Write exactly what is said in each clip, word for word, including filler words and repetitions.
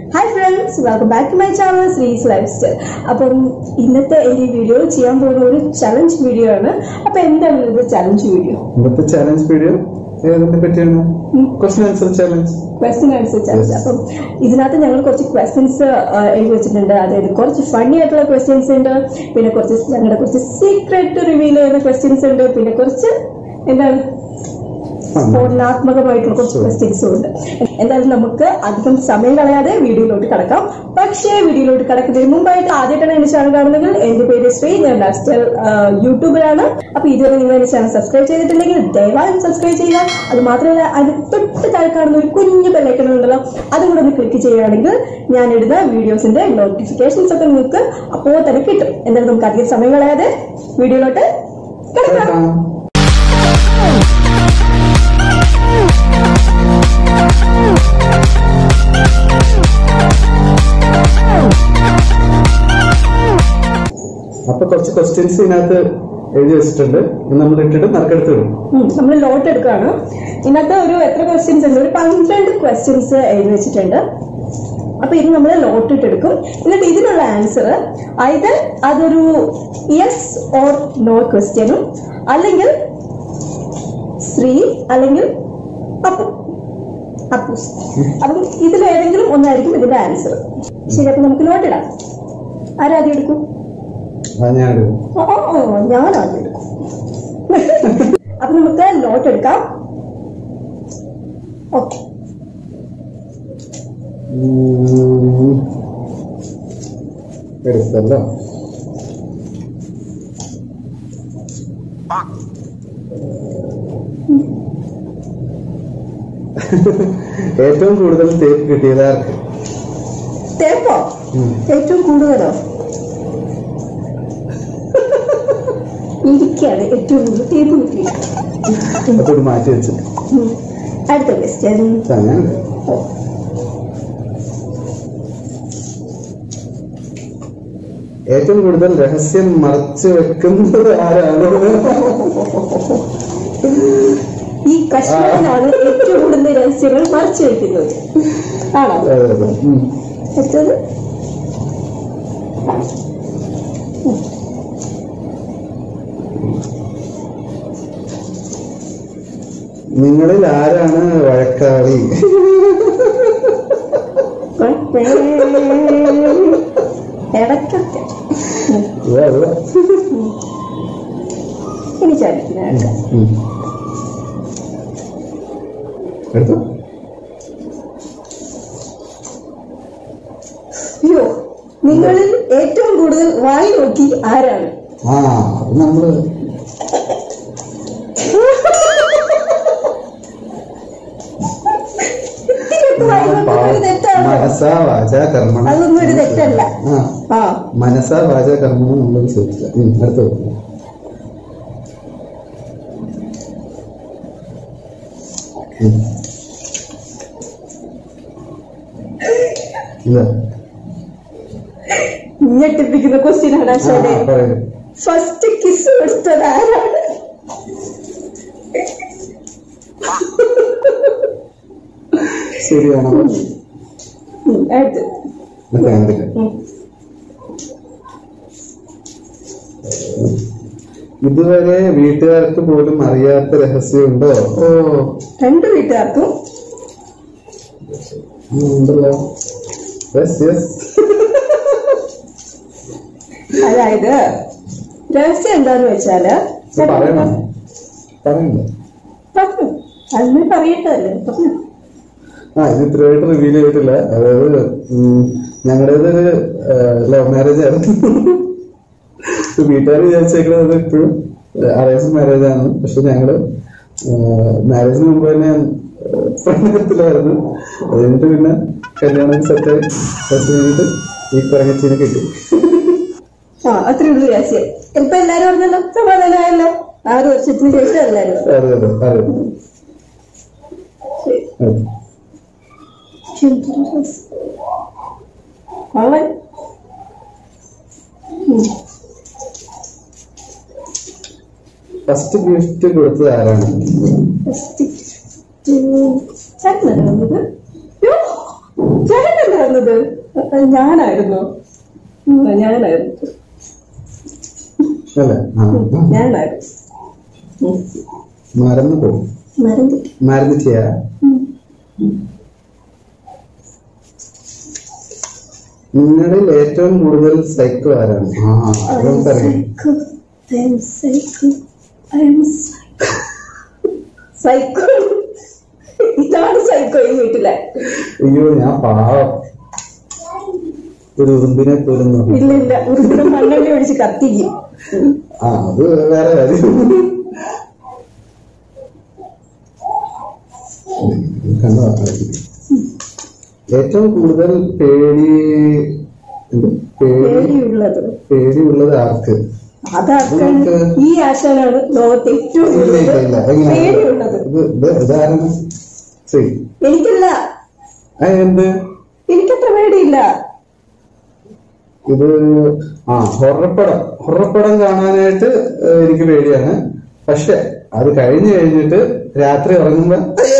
Hi friends, welcome back to my channel Sri's Lifestyle. അപ്പം ഇന്നത്തെ ഈ വീഡിയോ ചെയ്യാൻ പോകുന്ന ഒരു ചലഞ്ച് വീഡിയോ ആണ്. അപ്പൊ എന്താണ് ഇന്നത്തെ ചലഞ്ച് വീഡിയോ? ഇന്നത്തെ ചലഞ്ച് വീഡിയോ ഏതിനെ പറ്റിയാണ്? Question answer challenge. Question answer challenge. അപ്പം ഇതിനകത്ത് ഞങ്ങൾ കുറച്ച് ക്വസ്റ്റ്യൻസ് എഴുതി വെച്ചിട്ടുണ്ട്. അതായത് കുറച്ച് ഫണ്ണി ആയിട്ടുള്ള ക്വസ്റ്റ്യൻസ് ഉണ്ട്, പിന്നെ കുറച്ച് ഞങ്ങളുടെ കുറച്ച് സീക്രട്ട് റിവീൽ ചെയ്യുന്ന ക്വസ്റ്റ്യൻസ് ഉണ്ട്, പിന്നെ കുറച്ച് എന്താണ് സ്ഫോടനാത്മകമായിട്ടുള്ള കുറച്ച് ക്വസ്റ്റ്യൻസും ഉണ്ട്. എന്തായാലും നമുക്ക് അധികം സമയം കളയാതെ വീഡിയോയിലോട്ട് കടക്കാം. പക്ഷേ വീഡിയോയിലോട്ട് കടക്കുന്നതിന് മുമ്പായിട്ട് ആദ്യമായിട്ടാണ് എന്റെ ചാനൽ കാണുന്നെങ്കിൽ എന്റെ പേര് ശ്രീ, ഞാൻ ലൈഫ്സ്റ്റൈൽ യൂട്യൂബറാണ്. അപ്പൊ ഇതുവരെ നിങ്ങൾ എന്റെ ചാനൽ സബ്സ്ക്രൈബ് ചെയ്തിട്ടില്ലെങ്കിൽ ദയവായും സബ്സ്ക്രൈബ് ചെയ്യുക. അത് മാത്രമല്ല അതിന് തൊട്ട് താഴെ കാണുന്ന ഒരു കുഞ്ഞു ബെല്ലൈക്കൺ ഉണ്ടല്ലോ, അതും കൂടെ ഒന്ന് ക്ലിക്ക് ചെയ്യുകയാണെങ്കിൽ ഞാൻ ഇടുന്ന വീഡിയോസിന്റെ നോട്ടിഫിക്കേഷൻസ് ഒക്കെ നിങ്ങൾക്ക് അപ്പോൾ തന്നെ കിട്ടും. എന്തായാലും നമുക്ക് അധികം സമയം കളയാതെ വീഡിയോയിലോട്ട് കടക്കാം. അപ്പൊ കുറച്ച് ക്വസ്റ്റ്യൻസ് ഇതിനകത്ത് എഴുതി വെച്ചിട്ടുണ്ട്. നമ്മൾ ഇട്ടിട്ട് നറുക്കെടുത്ത് വിടും. നമ്മൾ ലോട്ട് എടുക്കുകയാണ്. ഇതിനകത്ത് ഒരു എത്ര ക്വസ്റ്റ്യൻസ് ഉണ്ട്? ഒരു പന്ത്രണ്ട് ക്വസ്റ്റ്യൻസ് എഴുതി വെച്ചിട്ടുണ്ട്. അപ്പൊ ഇത് നമ്മൾ ലോട്ട് ഇട്ടെടുക്കും. എന്നിട്ട് ഇതിനുള്ള ആൻസർ ഇത് അതൊരു യെസ് ഓർ നോ ക്വസ്റ്റ്യനും, അല്ലെങ്കിൽ ശ്രീ അല്ലെങ്കിൽ അപ്പു അപ്പൂസ്. അപ്പം ഇതിലേതെങ്കിലും ഒന്നായിരിക്കും ഇതിന്റെ ആൻസർ. ശരി, അപ്പൊ നമുക്ക് ലോട്ട് ഇടാം. ആരാദ്യം എടുക്കും? ഞാൻ ഞാൻ ആദ്യം എടുക്കും. അപ്പൊ നമുക്ക് നോട്ട് എടുക്കാം. ഓക്കെ, എടുത്തല്ലോ. ഏറ്റവും കൂടുതൽ തേപ്പ് കിട്ടിയത് ആർക്ക്? തേപ്പോ? ഏറ്റവും കൂടുതലോ? ഇരിക്കാണ് ഏറ്റവും കൂടുതൽ തേപ്പ് കിട്ടിയത്. അപ്പൊ മാറ്റി വെച്ചു. അടുത്ത ക്വസ്റ്റ്യൻ. ഏറ്റവും കൂടുതൽ രഹസ്യം മറച്ചു വെക്കുന്നത് ആരാണ്? ഈ കശ്മീരിലാണ് ഏറ്റവും കൂടുതൽ രഹസ്യങ്ങൾ മറച്ചു വെക്കുന്നത്. ആണോ? ഏറ്റവും നിങ്ങളിൽ ആരാണ് വഴക്കാളി? ഇടയ്ക്കൊക്കെ ഇനി ചോദിക്കുന്ന അയ്യോ, നിങ്ങളിൽ ഏറ്റവും കൂടുതൽ വായി നോക്കി ആരാണ്? ആ നമ്മള് മനസാ വാച കർമ്മണം. അതൊന്നും ഒരു തെറ്റല്ല. മനസാ വാച കർമ്മണം നമ്മളത് ചോദിച്ചില്ല. അടുത്ത ഞെട്ടിപ്പിക്കുന്ന ക്വസ്റ്റ്യൻ ആണ്. ഫസ്റ്റ് കിസ് കൊടുത്തത് ആരാണ്? ശരിയാണോ? ഇതുവരെ വീട്ടുകാർക്ക് പോലും അറിയാത്ത രഹസ്യമുണ്ടോ? ഓ, രണ്ട് വീട്ടുകാർക്കും ഉണ്ടല്ലോ. അതായത് രഹസ്യം എന്താന്ന് വെച്ചാല് പറയണം. പറയണ്ട, അതിന് പറയട്ടല്ലേ. ആ ഇത് ഇത്രയായിട്ട് റിവീൽ ചെയ്തിട്ടില്ല. അതായത് ഞങ്ങളുടേതൊരു ലവ് മാരേജ് ആയിരുന്നു. വീട്ടുകാർ വിചാരിച്ചേക്കുന്നത് ഇപ്പോഴും അറേഞ്ച് മാരേജ് ആണ്. പക്ഷെ ഞങ്ങള് മാരേജിന് മുമ്പ് തന്നെ പ്രണയത്തിലായിരുന്നു. അത് കഴിഞ്ഞിട്ട് പിന്നെ കല്യാണം സെറ്റ് സെറ്റ് കഴിഞ്ഞിട്ട് ഈ പറങ്ങച്ചീനെ കിട്ടി. ആ അത്രേ ഉള്ളൂ രഹസ്യം. ഇപ്പൊ എല്ലാരും പറഞ്ഞല്ലോ, സമാധാനമായല്ലോ. ആറ് വർഷത്തിന് ശേഷം എല്ലാരും. അതെ അതെ അതെ. ഫസ്റ്റ് ഗിഫ്റ്റ് കൊടുത്തത് ആരാണ്? ചേട്ടനല്ലേ പറഞ്ഞത്? ഞാനായിരുന്നു ഞാനായിരുന്നു അല്ലേ? ആ ഞാനായിരുന്നു. മറന്നു പോകും. മറന്നിട്ടിയാ? നിങ്ങളിൽ ഏറ്റവും കൂടുതൽ സൈക്കോ ആരാണ്? ആ അതൊന്നറിയാം. സൈക്കോ ഇതാണ് സൈക്കോ ഈ വീട്ടിലെ. അയ്യോ ഞാൻ പാവം ഒരു ഉറുമ്പിനെ പോലും. ഇല്ല ഇല്ല ഉറുമ്പിനെ മണ്ണെണ്ണ ഒഴിച്ച് കത്തിക്കും. ആ അത് വേറെ കാര്യം. കണ്ടോ ഏറ്റവും കൂടുതൽ പേടി പേടിയുള്ളത് പേടിയുള്ളത് ആർക്ക്? അതാർക്ക്? ഈ ആശാനാണ് ലോകത്ത് ഏറ്റവും പേടിയുള്ളത്. ഇതാരാണ്? എനിക്കല്ല. എന്ത്? എനിക്കത്ര പേടിയില്ല. ഇത് ആ ഹൊറപ്പടം ഹൊറപ്പടം കാണാനായിട്ട് എനിക്ക് പേടിയാണ്. പക്ഷെ അത് കഴിഞ്ഞു കഴിഞ്ഞിട്ട് രാത്രി ഉറങ്ങുമ്പോ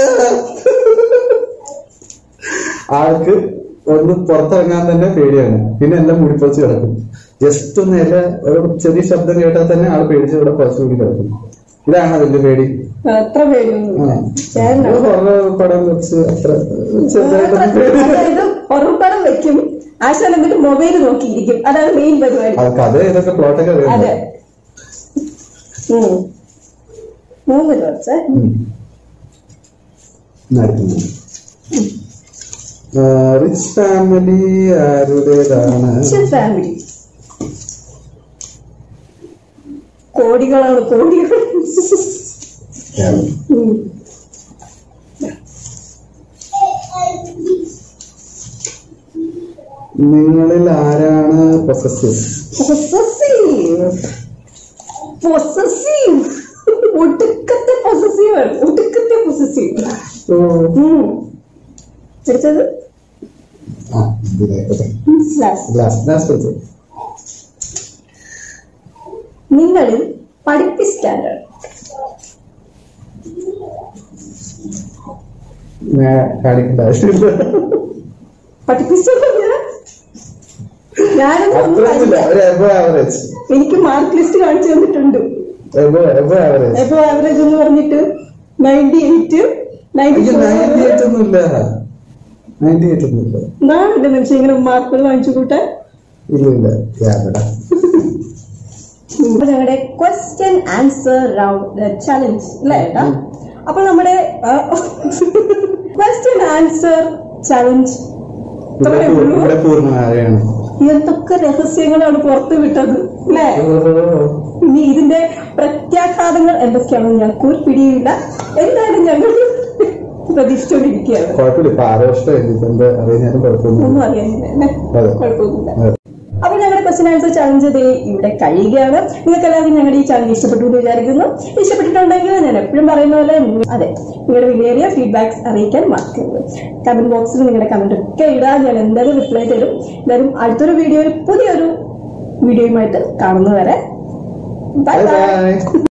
ആൾക്ക് ഒന്ന് പുറത്തിറങ്ങാൻ തന്നെ പേടിയാണ്. പിന്നെ എല്ലാം മൂടിപ്പൊച്ച് കിടക്കും. ജസ്റ്റ് ഒന്ന് എല്ലാ ഒരു ചെറിയ ശബ്ദം കേട്ടാൽ തന്നെ ആൾ പേടിച്ച് ഇവിടെ പുറത്തു കൂടി കിടക്കും. ഇതാണ് വലിയ പേടി. അത്ര ഹൊറപ്പടം വെച്ച് അത്ര ചെറുതായിട്ട് ഹൊറപ്പടം വെക്കും. ആശാൻ എന്നിട്ട് മൊബൈൽ നോക്കിയിരിക്കും. അതാണ് മെയിൻ പരിപാടി. കഥ ഇതൊക്കെ പ്ലോട്ടൊക്കെ അതെ. മൂന്ന് കുറച്ച് റിച്ച് ഫാമിലി ആരുടേതാണ്? ഫാമിലി കോടികളാണ് കോടികൾ. നിങ്ങളിൽ ആരാണ് പൊസസീവ്? പൊസസീവ് പൊസസീവ് ഒടുക്കത്തെ പൊസസീവ് ആണ്. ഒടുക്കത്തെ പൊസസീവ്. എടുത്തത് നിങ്ങളിൽ പഠിപ്പിസ്റ്റാൻഡേർഡ് കാണിക്കേണ്ട ആവശ്യമില്ല. പഠിപ്പിച്ചില്ല. എനിക്ക് മാർക്ക് ലിസ്റ്റ് കാണിച്ചു തന്നിട്ടുണ്ട്. എബോ ആവറേജ് എന്ന് പറഞ്ഞിട്ട് നയൻറ്റി എയ്റ്റ് നാളെ നിമിഷം ഇങ്ങനെ മാർക്കുകൾ വാങ്ങിച്ചു കൂട്ടാൻ. ഞങ്ങളുടെ ക്വസ്റ്റ്യൻ ആൻസർ റൗണ്ട് ചലഞ്ച് അല്ലേ ഏട്ടാ? അപ്പൊ നമ്മുടെ ക്വസ്റ്റ്യൻ ആൻസർ ചലഞ്ച് എന്തൊക്കെ രഹസ്യങ്ങളാണ് പുറത്തു വിട്ടത് അല്ലേ? ഇനി ഇതിന്റെ പ്രത്യാഘാതങ്ങൾ എന്തൊക്കെയാണെന്ന് ഞങ്ങൾക്ക് ഒരു പിടിയില്ല. എന്തായാലും ഞങ്ങൾ പ്രതീക്ഷിച്ചോണ്ടിരിക്കുകയാണ്. ഒന്നും അറിയാനില്ല, കുഴപ്പമൊന്നുമില്ല. അപ്പൊ ഞങ്ങളുടെ ക്വസ്റ്റ്യൻ ആൻസർ ചലഞ്ച് ഡേ ഇവിടെ കഴിയുകയാണ്. നിങ്ങൾക്ക് എല്ലാവർക്കും ഞങ്ങളുടെ ഈ ചലഞ്ച് ഇഷ്ടപ്പെട്ടു എന്ന് വിചാരിക്കുന്നു. ഇഷ്ടപ്പെട്ടിട്ടുണ്ടെങ്കിൽ ഞാൻ എപ്പോഴും പറയുന്ന പോലെ അതെ നിങ്ങളുടെ വിലയേറിയ ഫീഡ്ബാക്സ് അറിയിക്കാൻ മറക്കരുത്. കമന്റ് ബോക്സിൽ നിങ്ങളുടെ കമന്റ് ഒക്കെ ഇടാൻ ഞാൻ എന്തായാലും റിപ്ലൈ തരും. എന്തായാലും അടുത്തൊരു വീഡിയോയിൽ പുതിയൊരു വീഡിയോയുമായിട്ട് കാണുന്നവരെ ബൈ ബൈ.